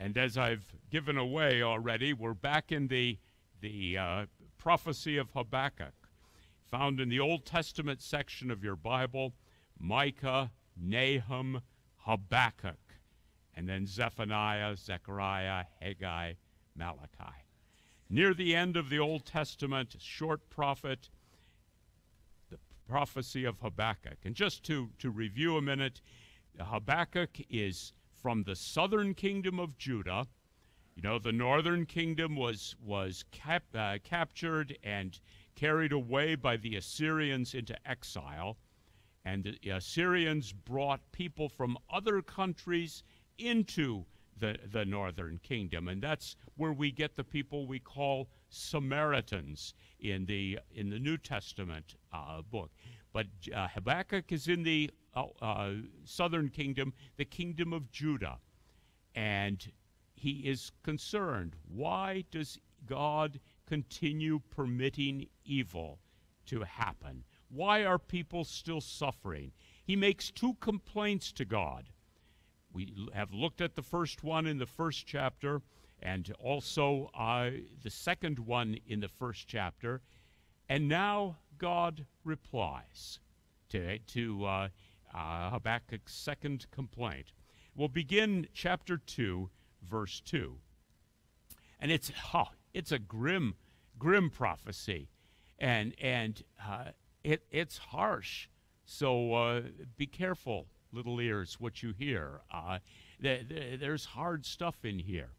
And as I've given away already, we're back in the prophecy of Habakkuk, found in the Old Testament section of your Bible, Micah, Nahum, Habakkuk, and then Zephaniah, Zechariah, Haggai, Malachi. Near the end of the Old Testament, short prophet, the prophecy of Habakkuk. And just to review a minute, Habakkuk is from the southern kingdom of Judah. You know, the northern kingdom was captured and carried away by the Assyrians into exile. And the Assyrians brought people from other countries into the northern kingdom. And that's where we get the people we call Samaritans in the New Testament book. But Habakkuk is in the southern kingdom, the kingdom of Judah. And he is concerned. Why does God continue permitting evil to happen? Why are people still suffering? He makes two complaints to God. We have looked at the first one in the first chapter, and also the second one in the first chapter. And now God replies to Habakkuk's second complaint. We'll begin chapter 2, verse 2. And it's a grim prophecy, and it's harsh. So be careful, little ears, what you hear. There's hard stuff in here.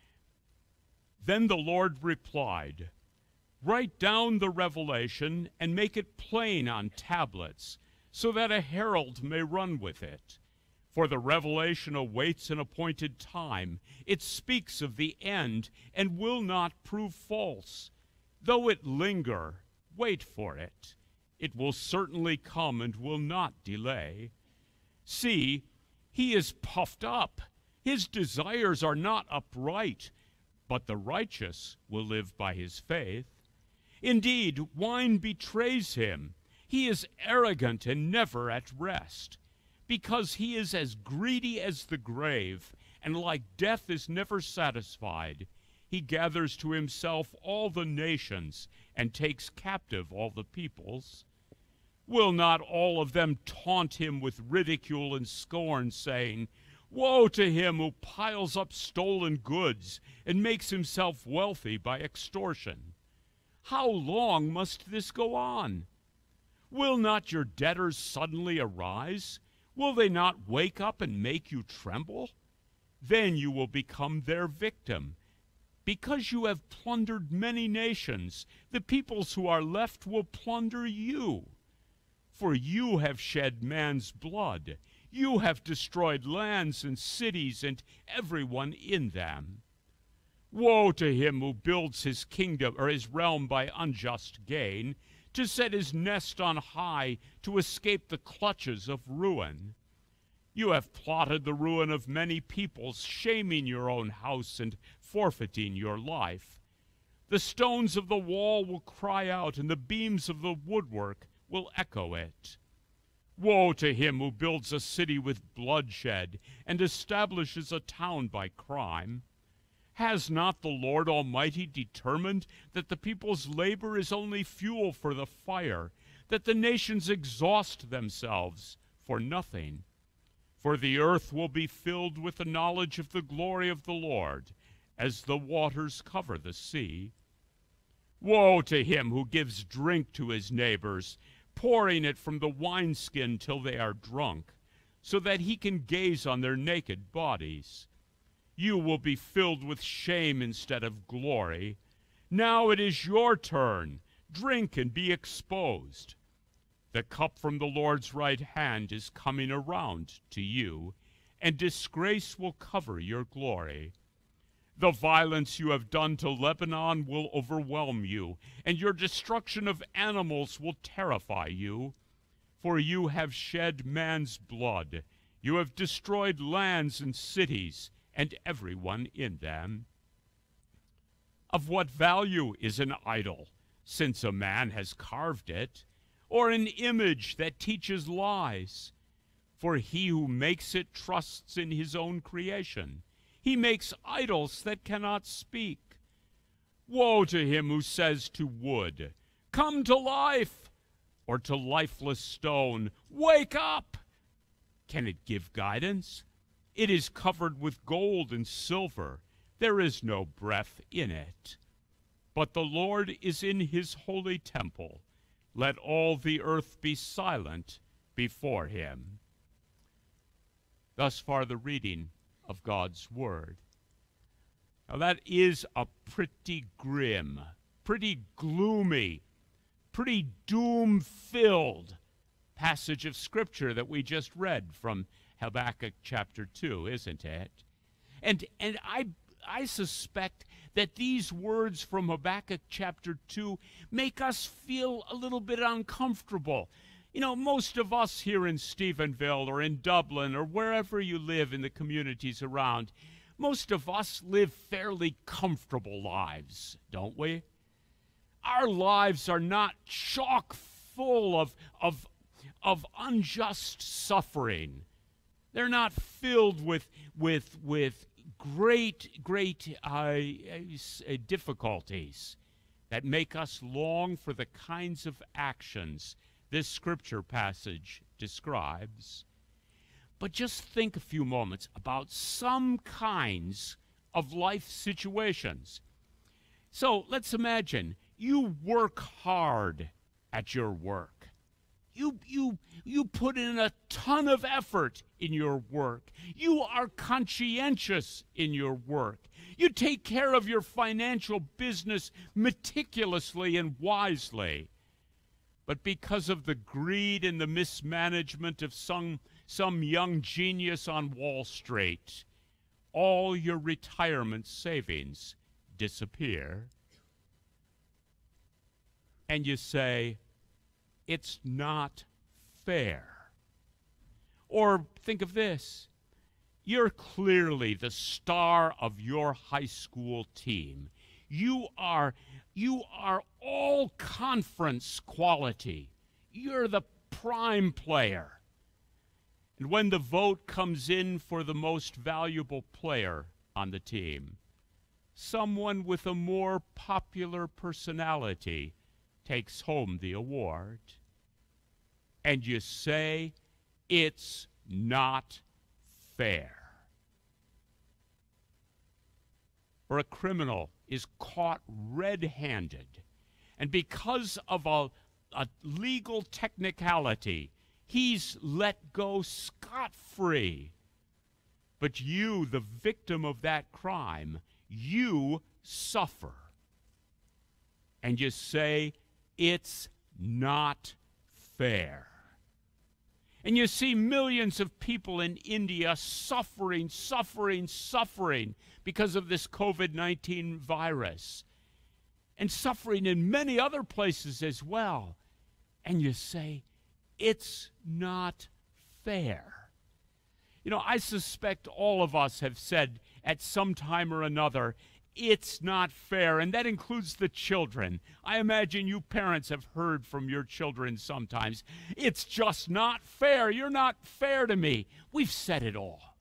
Then the Lord replied, "Write down the revelation and make it plain on tablets, so that a herald may run with it. For the revelation awaits an appointed time. It speaks of the end and will not prove false. Though it linger, wait for it. It will certainly come and will not delay. See, he is puffed up. His desires are not upright, but the righteous will live by his faith. Indeed, wine betrays him. He is arrogant and never at rest. Because he is as greedy as the grave, and like death is never satisfied, he gathers to himself all the nations and takes captive all the peoples. Will not all of them taunt him with ridicule and scorn, saying, 'Woe to him who piles up stolen goods and makes himself wealthy by extortion'? How long must this go on? Will not your debtors suddenly arise? Will they not wake up and make you tremble? Then you will become their victim. Because you have plundered many nations, the peoples who are left will plunder you. For you have shed man's blood. You have destroyed lands and cities and everyone in them. Woe to him who builds his kingdom or his realm by unjust gain, to set his nest on high, to escape the clutches of ruin. You have plotted the ruin of many peoples, shaming your own house and forfeiting your life. The stones of the wall will cry out, and the beams of the woodwork will echo it. Woe to him who builds a city with bloodshed and establishes a town by crime. Has not the Lord Almighty determined that the people's labor is only fuel for the fire, that the nations exhaust themselves for nothing? For the earth will be filled with the knowledge of the glory of the Lord, as the waters cover the sea. Woe to him who gives drink to his neighbors, pouring it from the wineskin till they are drunk, so that he can gaze on their naked bodies. You will be filled with shame instead of glory. Now it is your turn. Drink and be exposed. The cup from the Lord's right hand is coming around to you, and disgrace will cover your glory. The violence you have done to Lebanon will overwhelm you, and your destruction of animals will terrify you. For you have shed man's blood. You have destroyed lands and cities, and everyone in them. Of what value is an idol, since a man has carved it, or an image that teaches lies? For he who makes it trusts in his own creation. He makes idols that cannot speak. Woe to him who says to wood, "Come to life," or to lifeless stone, "Wake up." Can it give guidance? It is covered with gold and silver. There is no breath in it. But the Lord is in his holy temple. Let all the earth be silent before him. Thus far the reading of God's word. Now that is a pretty grim, pretty gloomy, pretty doom-filled passage of Scripture that we just read from Habakkuk chapter 2, isn't it? And I suspect that these words from Habakkuk chapter 2 make us feel a little bit uncomfortable. You know, most of us here in Stephenville or in Dublin or wherever you live in the communities around, most of us live fairly comfortable lives, don't we? Our lives are not chock full of unjust suffering. They're not filled with great difficulties that make us long for the kinds of actions this scripture passage describes. But just think a few moments about some kinds of life situations. So let's imagine you work hard at your work. You put in a ton of effort in your work. You are conscientious in your work. You take care of your financial business meticulously and wisely. But because of the greed and the mismanagement of some young genius on Wall Street, all your retirement savings disappear. And you say, it's not fair. Or think of this. You're clearly the star of your high school team. You are all conference quality. You're the prime player. And when the vote comes in for the most valuable player on the team, someone with a more popular personality takes home the award. And you say, it's not fair. Or a criminal is caught red-handed, and because of a legal technicality, he's let go scot-free. But you, the victim of that crime, you suffer. And you say, it's not fair. And you see millions of people in India suffering because of this COVID-19 virus, and suffering in many other places as well. And you say, it's not fair. You know, I suspect all of us have said at some time or another, it's not fair, and that includes the children. I imagine you parents have heard from your children sometimes, it's just not fair. You're not fair to me. We've said it all.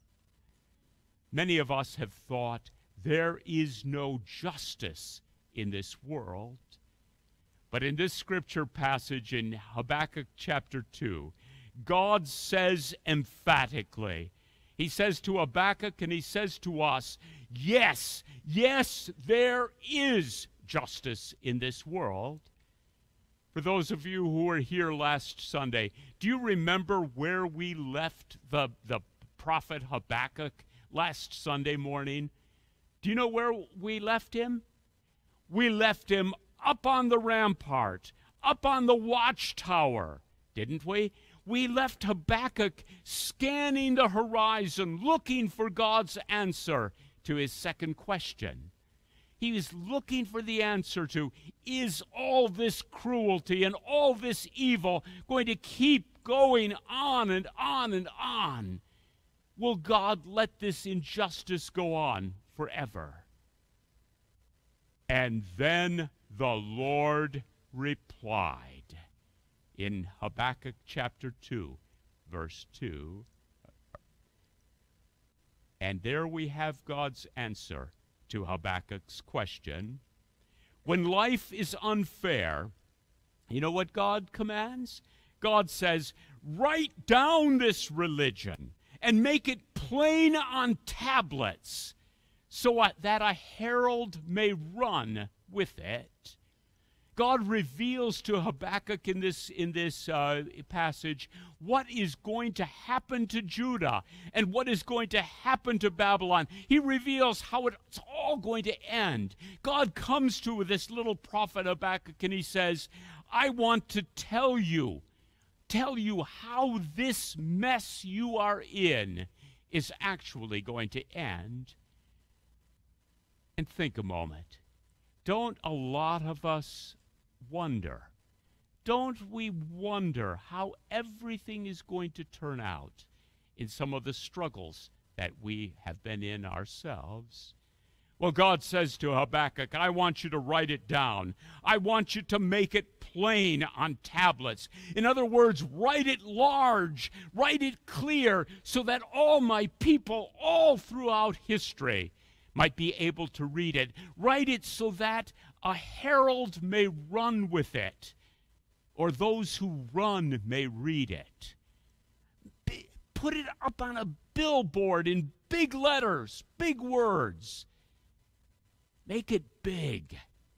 Many of us have thought there is no justice in this world. But in this scripture passage in Habakkuk chapter 2, God says emphatically, he says to Habakkuk and he says to us, yes, there is justice in this world. For those of you who were here last Sunday, do you remember where we left the prophet Habakkuk last Sunday morning? Do you know where we left him? We left him up on the rampart, up on the watchtower, didn't we? We left Habakkuk scanning the horizon, looking for God's answer to his second question. He was looking for the answer to, is all this cruelty and all this evil going to keep going on and on and on? Will God let this injustice go on forever? And then the Lord replied in Habakkuk chapter 2, verse 2. And there we have God's answer to Habakkuk's question. When life is unfair, you know what God commands? God says, write down this religion and make it plain on tablets so that a herald may run with it. God reveals to Habakkuk in this passage what is going to happen to Judah and what is going to happen to Babylon. He reveals how it's all going to end. God comes to this little prophet Habakkuk and he says, I want to tell you how this mess you are in is actually going to end. And think a moment. Don't a lot of us wonder? Don't we wonder how everything is going to turn out in some of the struggles that we have been in ourselves? Well, God says to Habakkuk, I want you to write it down. I want you to make it plain on tablets. In other words, write it large, write it clear, so that all my people all throughout history might be able to read it. Write it so that a herald may run with it, or those who run may read it. Put it up on a billboard in big letters, big words. Make it big.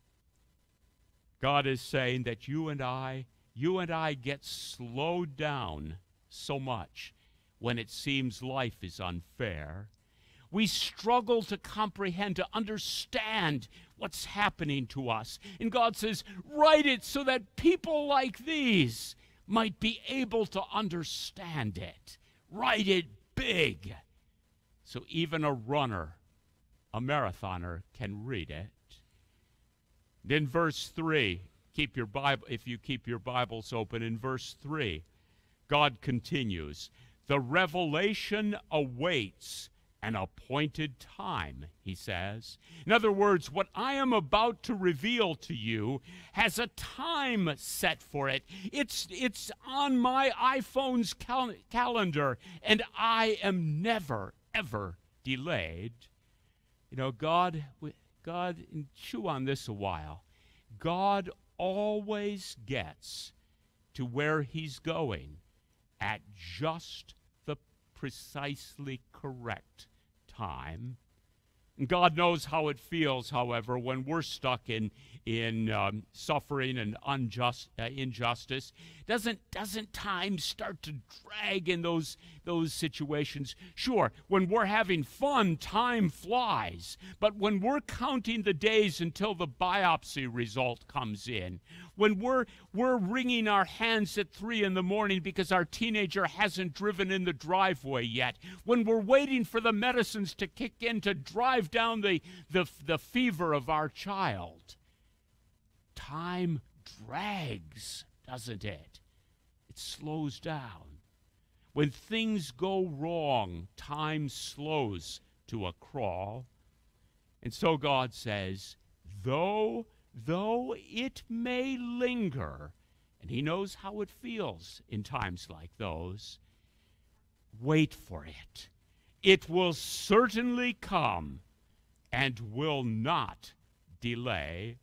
God is saying that you and I get slowed down so much when it seems life is unfair. We struggle to comprehend, to understand what's happening to us. And God says, write it so that people like these might be able to understand it. Write it big, so even a runner, a marathoner, can read it. Then verse 3, keep your Bible, if you keep your Bibles open, in verse 3, God continues, the revelation awaits an appointed time, he says. In other words, what I am about to reveal to you has a time set for it. It's on my iPhone's calendar, and I am never, ever delayed. You know, God, and chew on this a while, God always gets to where he's going at just the precisely correct time. And God knows how it feels, however, when we're stuck in suffering and injustice. Doesn't time start to drag in those situations? Sure, when we're having fun, time flies. But when we're counting the days until the biopsy result comes in, when we're wringing our hands at 3 a.m. because our teenager hasn't driven in the driveway yet, when we're waiting for the medicines to kick in to drive down the fever of our child, time drags, doesn't it? It slows down. When things go wrong, time slows to a crawl. And so God says, though it may linger, and he knows how it feels in times like those, wait for it. It will certainly come and will not delay.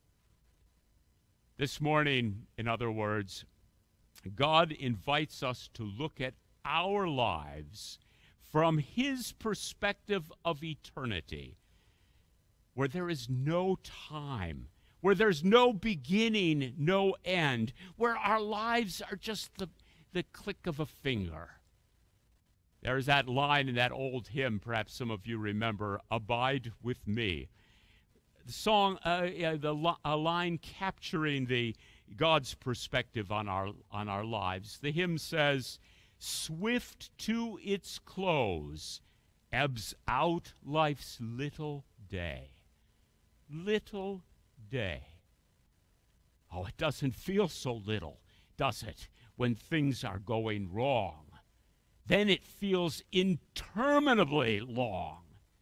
This morning, in other words, God invites us to look at our lives from his perspective of eternity, where there is no time, where there's no beginning, no end, where our lives are just the click of a finger. There's that line in that old hymn, perhaps some of you remember, "Abide with me." The song, a line capturing God's perspective on our lives. The hymn says, "Swift to its close ebbs out life's little day." Little day. Oh, it doesn't feel so little, does it, when things are going wrong? Then it feels interminably long.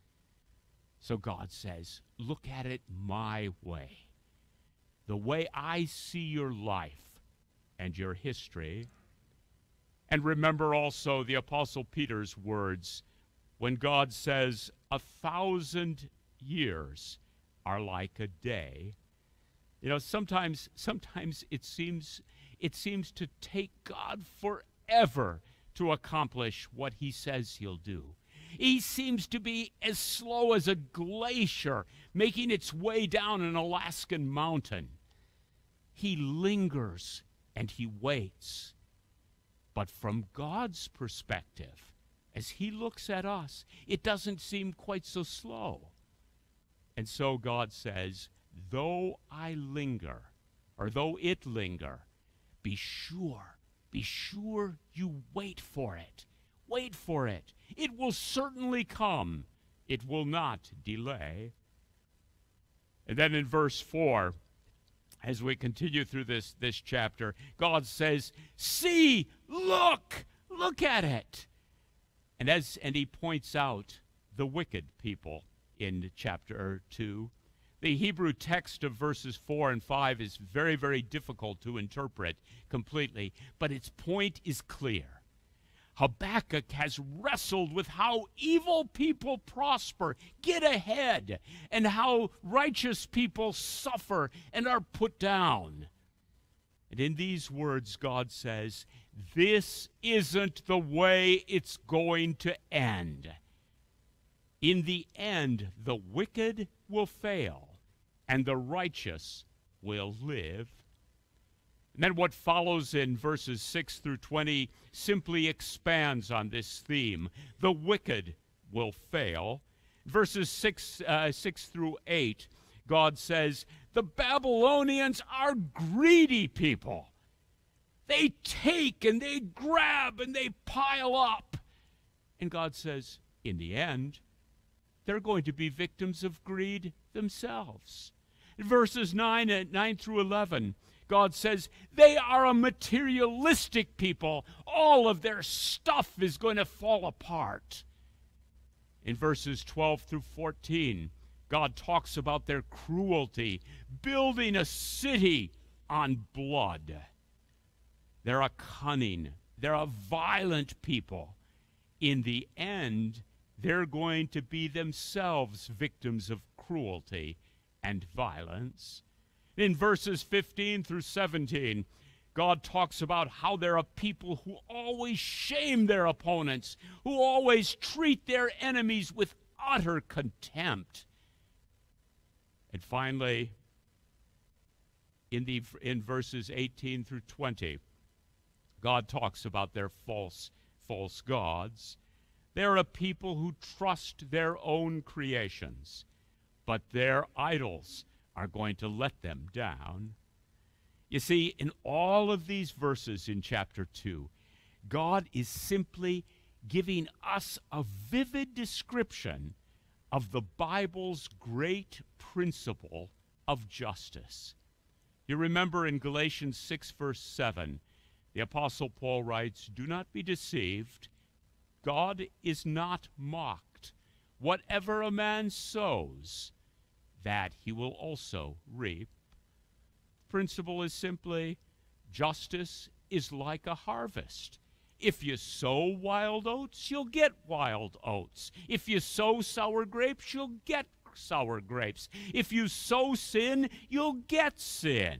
So God says, look at it my way, the way I see your life and your history. And remember also the Apostle Peter's words when God says 1,000 years are like a day. You know, sometimes it seems to take God forever to accomplish what he says he'll do. He seems to be as slow as a glacier making its way down an Alaskan mountain. He lingers and he waits. But from God's perspective, as he looks at us, it doesn't seem quite so slow. And so God says, though I linger, or though it linger, be sure you wait for it. Wait for it. It will certainly come. It will not delay. And then in verse 4, as we continue through this chapter, God says, see, look at it. And he points out the wicked people in chapter 2. The Hebrew text of verses 4 and 5 is very, very difficult to interpret completely, but its point is clear. Habakkuk has wrestled with how evil people prosper, get ahead, and how righteous people suffer and are put down. And in these words, God says, this isn't the way it's going to end. In the end, the wicked will fail, and the righteous will live. And then what follows in verses 6 through 20 simply expands on this theme. The wicked will fail. Verses 6 through 8, God says, the Babylonians are greedy people. They take and they grab and they pile up. And God says, in the end, they're going to be victims of greed themselves. In verses 9 through 11, God says, they are a materialistic people. All of their stuff is going to fall apart. In verses 12 through 14, God talks about their cruelty, building a city on blood. They're a cunning, they're a violent people. In the end, they're going to be themselves victims of cruelty and violence. In verses 15 through 17, God talks about how they're a people who always shame their opponents, who always treat their enemies with utter contempt. And finally, in verses 18 through 20, God talks about their false gods. They're a people who trust their own creations, but their idols are going to let them down. You see, in all of these verses in chapter 2, God is simply giving us a vivid description of the Bible's great principle of justice. You remember in Galatians 6, verse 7, the Apostle Paul writes, do not be deceived. God is not mocked. Whatever a man sows, that he will also reap. The principle is simply, justice is like a harvest. If you sow wild oats, you'll get wild oats. If you sow sour grapes, you'll get sour grapes. If you sow sin, you'll get sin.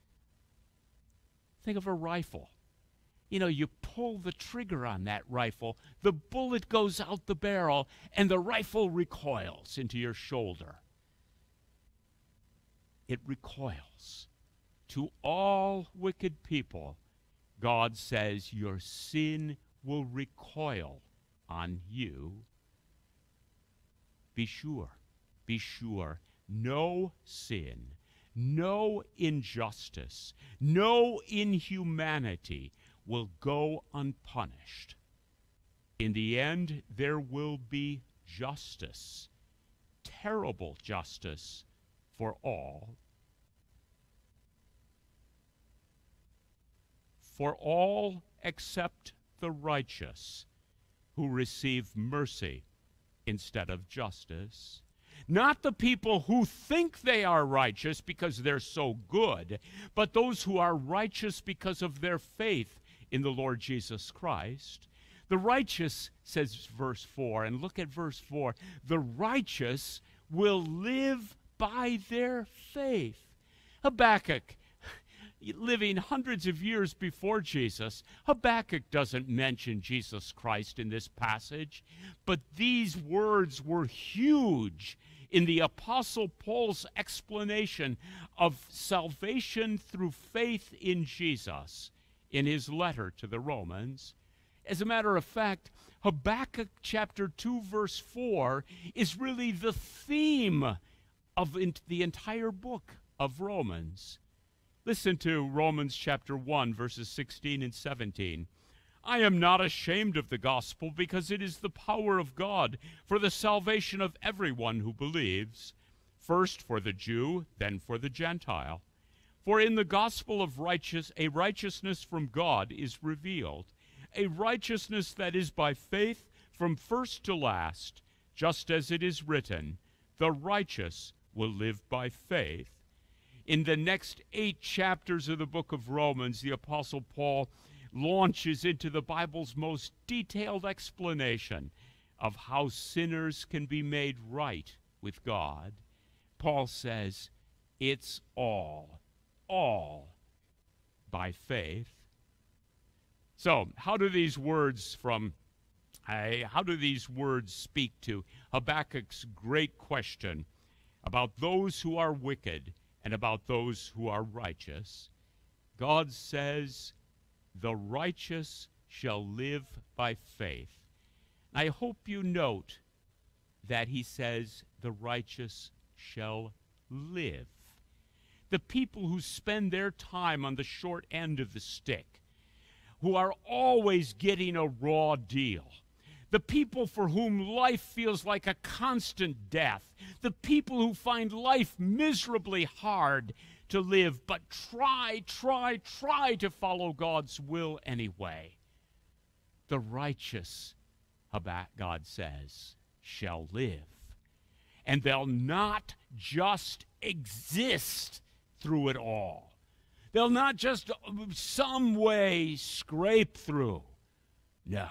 Think of a rifle. You know, you pull the trigger on that rifle, the bullet goes out the barrel, and the rifle recoils into your shoulder. It recoils. To all wicked people, God says your sin will recoil on you. Be sure, no sin, no injustice, no inhumanity will go unpunished. In the end, there will be justice, terrible justice for all. For all except the righteous, who receive mercy instead of justice. Not the people who think they are righteous because they're so good, but those who are righteous because of their faith in the Lord Jesus Christ. The righteous, says verse 4, and look at verse 4, the righteous will live by their faith. Habakkuk, living hundreds of years before Jesus, Habakkuk doesn't mention Jesus Christ in this passage, but these words were huge in the Apostle Paul's explanation of salvation through faith in Jesus in his letter to the Romans. As a matter of fact, Habakkuk chapter 2, verse 4 is really the theme of the entire book of Romans. Listen to Romans chapter 1, verses 16 and 17. I am not ashamed of the gospel, because it is the power of God for the salvation of everyone who believes, first for the Jew, then for the Gentile. For in the gospel of a righteousness from God is revealed, a righteousness that is by faith from first to last, just as it is written, the righteous will live by faith. In the next 8 chapters of the book of Romans, the Apostle Paul launches into the Bible's most detailed explanation of how sinners can be made right with God. Paul says, it's all by faith. So, how do these words speak to Habakkuk's great question about those who are wicked and about those who are righteous? God says, the righteous shall live by faith. I hope you note that he says, the righteous shall live. The people who spend their time on the short end of the stick, who are always getting a raw deal, the people for whom life feels like a constant death, the people who find life miserably hard to live, but try to follow God's will anyway. The righteous, God says, shall live. And they'll not just exist through it all. They'll not just some way scrape through. No.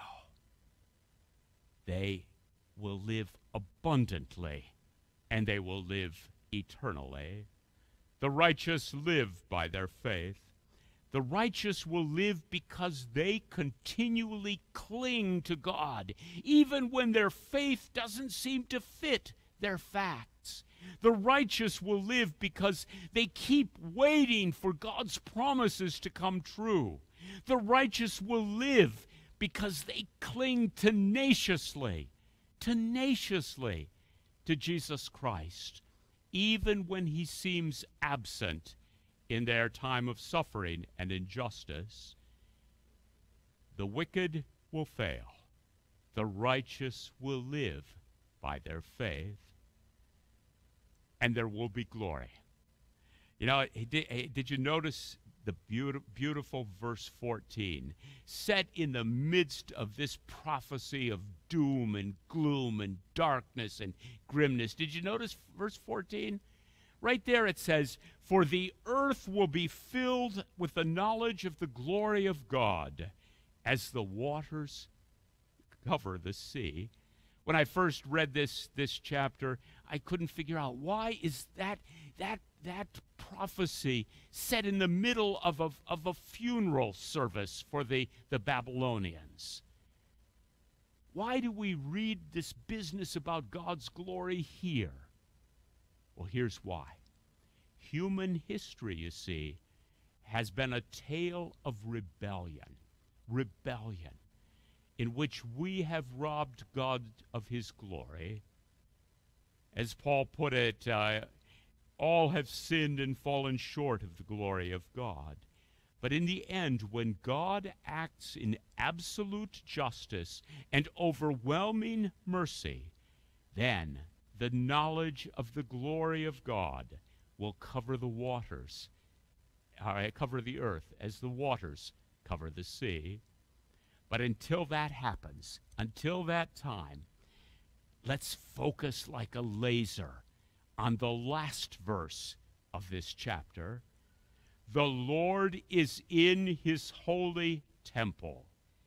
They will live abundantly, and they will live eternally. The righteous live by their faith. The righteous will live because they continually cling to God, even when their faith doesn't seem to fit their facts. The righteous will live because they keep waiting for God's promises to come true. The righteous will live because they cling tenaciously to Jesus Christ, even when he seems absent in their time of suffering and injustice. The wicked will fail. The righteous will live by their faith, and there will be glory. You know, did you notice the beautiful verse 14, set in the midst of this prophecy of doom and gloom and darkness and grimness? Did you notice verse 14? Right there it says, for the earth will be filled with the knowledge of the glory of God as the waters cover the sea. When I first read this chapter, I couldn't figure out, why is that prophecy set in the middle of a funeral service for the Babylonians? Why do we read this business about God's glory here? Well, here's why. Human history, you see, has been a tale of rebellion, in which we have robbed God of his glory. As Paul put it, all have sinned and fallen short of the glory of God. But in the end, when God acts in absolute justice and overwhelming mercy, then the knowledge of the glory of God will cover the waters, cover the earth as the waters cover the sea. But until that happens, until that time, let's focus like a laser on the last verse of this chapter. The Lord is in his holy temple.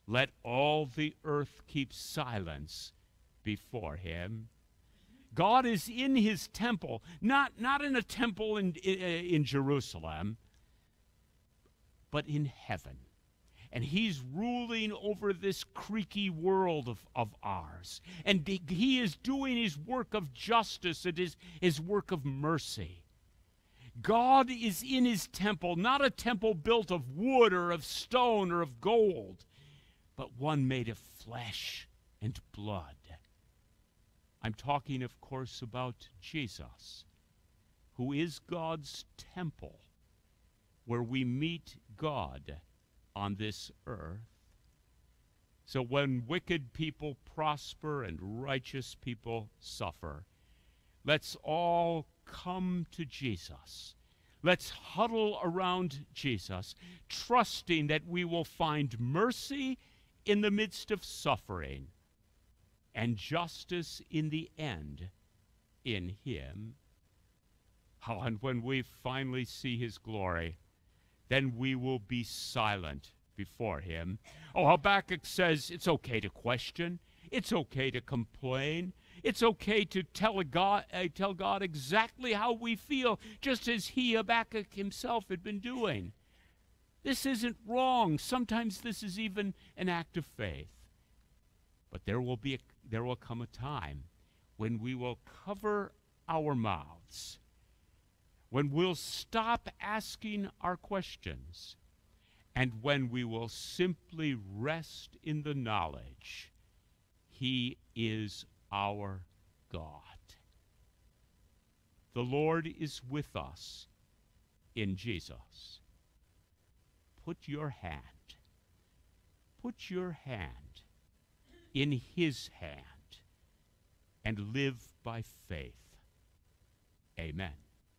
Let all the earth keep silence before him. God is in his temple, not in a temple in Jerusalem, but in heaven. And he's ruling over this creaky world of ours. And he is doing his work of justice and his work of mercy. God is in his temple, not a temple built of wood or of stone or of gold, but one made of flesh and blood. I'm talking, of course, about Jesus, who is God's temple, where we meet God on this earth. So when wicked people prosper and righteous people suffer, let's all come to Jesus. Let's huddle around Jesus, trusting that we will find mercy in the midst of suffering and justice in the end in him. Oh, and when we finally see his glory, then we will be silent before him. Oh, Habakkuk says it's okay to question. It's okay to complain. It's okay to tell God exactly how we feel, just as Habakkuk himself had been doing. This isn't wrong. Sometimes this is even an act of faith. But there will come a time when we will cover our mouths, when we'll stop asking our questions, and when we will simply rest in the knowledge he is our God. The Lord is with us in Jesus. Put your hand in his hand and live by faith. Amen.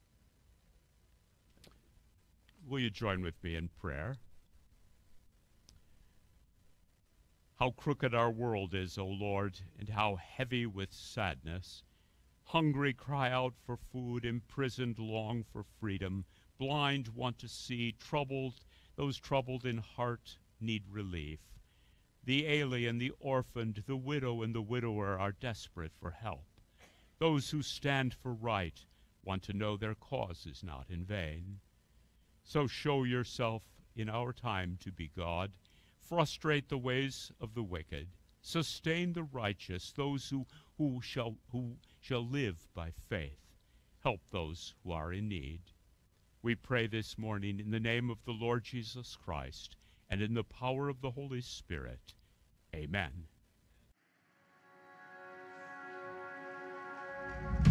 Will you join with me in prayer? How crooked our world is, O Lord, and how heavy with sadness. Hungry cry out for food, imprisoned long for freedom, blind want to see, those troubled in heart need relief. The alien, the orphaned, the widow and the widower are desperate for help. Those who stand for right want to know their cause is not in vain. So show yourself in our time to be God. Frustrate the ways of the wicked. Sustain the righteous, those who shall live by faith. Help those who are in need. We pray this morning in the name of the Lord Jesus Christ and in the power of the Holy Spirit. Amen.